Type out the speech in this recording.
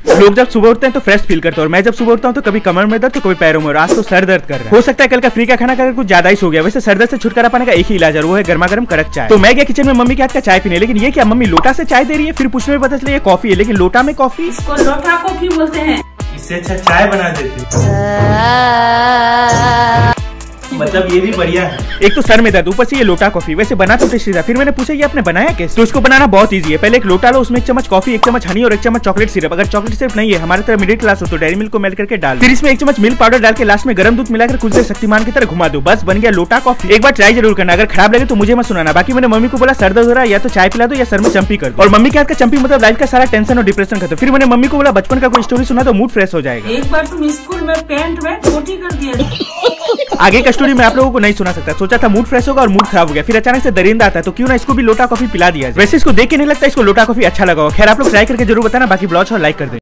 लोग जब सुबह उठते हैं तो फ्रेश फील करते हैं और मैं जब सुबह उठता हूँ तो कभी कमर में दर्द तो कभी पैरों में, और आज तो सर दर्द कर रहा है। हो सकता है कल का फ्री का खाना कुछ ज्यादा ही हो गया। वैसे सर दर्द से छुटकारा पाने का एक ही इलाज है, वो है गर्मा गर्म कड़क चाय। तो मैं गया किचन में मम्मी के हाथ का चाय पीने, लेकिन ये क्या मम्मी लोटा से चाय दे रही है। फिर पूछने में पता चला ये कॉफी है, लेकिन लोटा में कॉफी। इसको लोटा कॉफी बोलते हैं। इससे अच्छा चाय बना देते, मतलब ये भी बढ़िया है। एक तो सर में दर्द, ऊपर से ये लोटा कॉफी। वैसे बना तो टेस्टी था। फिर मैंने पूछा ये आपने बनाया कैसे? तो इसको बनाना बहुत इजी है। पहले एक लोटा लो, उसमें 1 चम्मच कॉफी, 1 चम्मच हनी और 1 चम्मच चॉकलेट सिरप। अगर चॉकलेट सिरप नहीं है, हमारे तरह मिडिल क्लास हो तो डेयरी मिल्क को मेल्ट करके डाल। फिर इसमें 1 चम्मच मिल्क पाउडर डाल के लास्ट में गर्म दूध मिलाकर कुछ देर शक्तिमान की तरह घुमा दो, बस बन गया लोटा कॉफी। एक बार ट्राई जरूर करना, अगर खराब लगे तो मुझे मत सुनाना। बाकी मैंने मम्मी को बोला सर दर्द हो रहा है या तो चाय पिला दो या सर में चंपी कर दो, और मम्मी के हाथ का चंपी मतलब लाइफ का सारा टेंशन और डिप्रेशन खत्म। फिर मैंने मम्मी को बोला बचपन का कोई स्टोरी सुना तो मूड फ्रेश हो जाएगा। एक बार तुम स्कूल में पेंट में छोटी कर दिया। आगे का स्टोरी मैं आप लोगों को नहीं सुना सकता। सोचा था मूड फ्रेश होगा और मूड खराब हो गया। फिर अचानक से दरिंदा आता है तो क्यों ना इसको भी लोटा कॉफी पिला दिया। वैसे इसको देख के नहीं लगता इसको लोटा कॉफी अच्छा लगा। खैर आप लोग ट्राई करके जरूर बताना। बाकी ब्लॉग और लाइक कर दे।